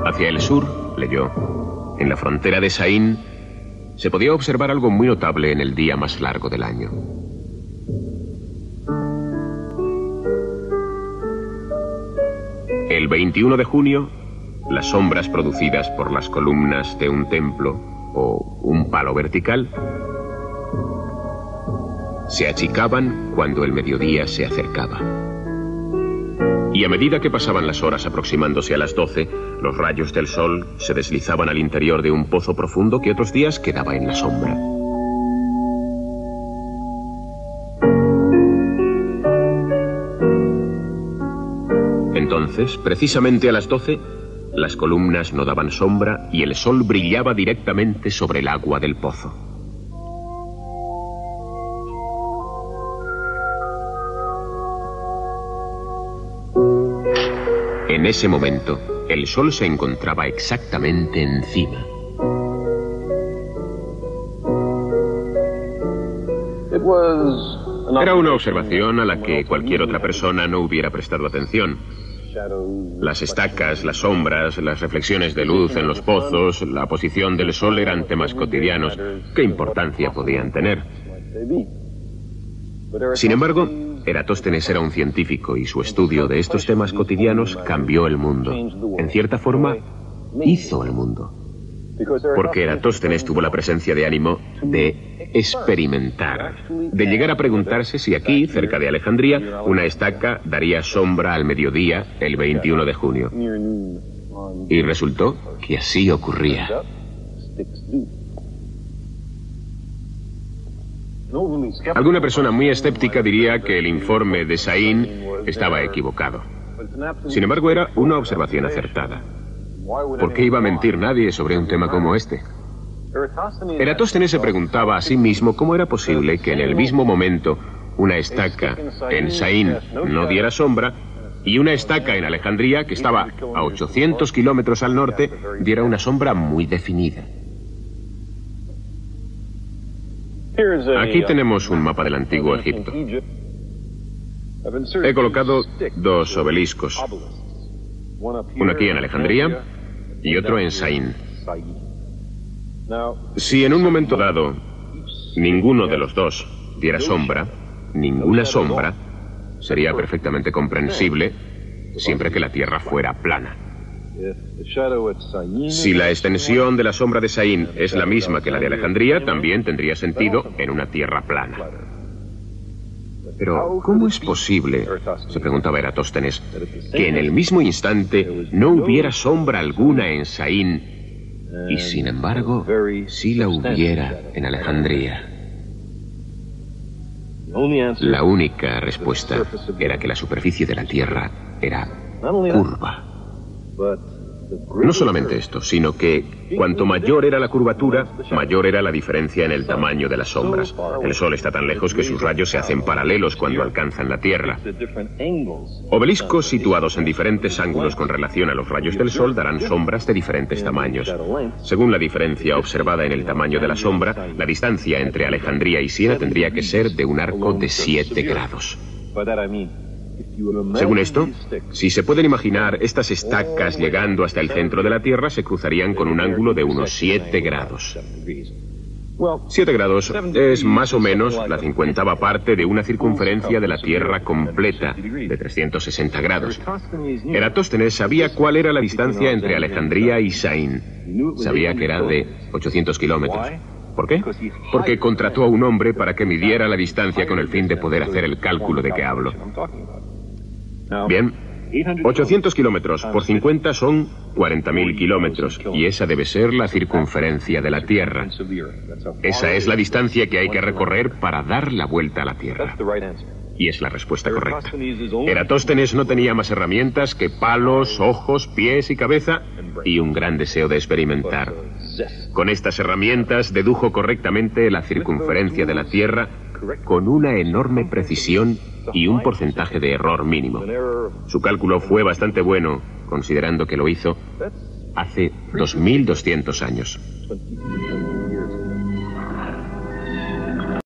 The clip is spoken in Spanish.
Hacia el sur, leyó, en la frontera de Saín, se podía observar algo muy notable en el día más largo del año. El 21 de junio, las sombras producidas por las columnas de un templo o un palo vertical se achicaban cuando el mediodía se acercaba. Y a medida que pasaban las horas aproximándose a las 12, los rayos del sol se deslizaban al interior de un pozo profundo que otros días quedaba en la sombra. Entonces, precisamente a las 12, las columnas no daban sombra y el sol brillaba directamente sobre el agua del pozo. En ese momento, el sol se encontraba exactamente encima. Era una observación a la que cualquier otra persona no hubiera prestado atención. Las estacas, las sombras, las reflexiones de luz en los pozos, la posición del sol eran temas cotidianos. ¿Qué importancia podían tener? Sin embargo, Eratóstenes era un científico y su estudio de estos temas cotidianos cambió el mundo. En cierta forma, hizo el mundo. Porque Eratóstenes tuvo la presencia de ánimo de experimentar, de llegar a preguntarse si aquí, cerca de Alejandría, una estaca daría sombra al mediodía el 21 de junio. Y resultó que así ocurría. Alguna persona muy escéptica diría que el informe de Saín estaba equivocado. Sin embargo, era una observación acertada. ¿Por qué iba a mentir nadie sobre un tema como este? Eratóstenes se preguntaba a sí mismo cómo era posible que en el mismo momento una estaca en Saín no diera sombra y una estaca en Alejandría, que estaba a 800 kilómetros al norte, diera una sombra muy definida. Aquí tenemos un mapa del antiguo Egipto. He colocado dos obeliscos. Uno aquí en Alejandría y otro en Saín. Si en un momento dado ninguno de los dos diera sombra, ninguna sombra, sería perfectamente comprensible siempre que la Tierra fuera plana. Si la extensión de la sombra de Saín es la misma que la de Alejandría, también tendría sentido en una Tierra plana. Pero, ¿cómo es posible, se preguntaba Eratóstenes, que en el mismo instante no hubiera sombra alguna en Saín y, sin embargo, sí la hubiera en Alejandría? La única respuesta era que la superficie de la Tierra era curva. No solamente esto, sino que cuanto mayor era la curvatura, mayor era la diferencia en el tamaño de las sombras. El Sol está tan lejos que sus rayos se hacen paralelos cuando alcanzan la Tierra. Obeliscos situados en diferentes ángulos con relación a los rayos del Sol darán sombras de diferentes tamaños. Según la diferencia observada en el tamaño de la sombra, la distancia entre Alejandría y Siena tendría que ser de un arco de 7 grados. Según esto, si se pueden imaginar estas estacas llegando hasta el centro de la Tierra, se cruzarían con un ángulo de unos 7 grados. 7 grados es más o menos la 50ª parte de una circunferencia de la Tierra completa, de 360 grados. Eratóstenes sabía cuál era la distancia entre Alejandría y Saín. Sabía que era de 800 kilómetros. ¿Por qué? Porque contrató a un hombre para que midiera la distancia con el fin de poder hacer el cálculo de que hablo. Bien, 800 kilómetros por 50 son 40.000 kilómetros, y esa debe ser la circunferencia de la Tierra. Esa es la distancia que hay que recorrer para dar la vuelta a la Tierra. Y es la respuesta correcta. Eratóstenes no tenía más herramientas que palos, ojos, pies y cabeza, y un gran deseo de experimentar. Con estas herramientas dedujo correctamente la circunferencia de la Tierra con una enorme precisión y un porcentaje de error mínimo. Su cálculo fue bastante bueno, considerando que lo hizo hace 2.200 años.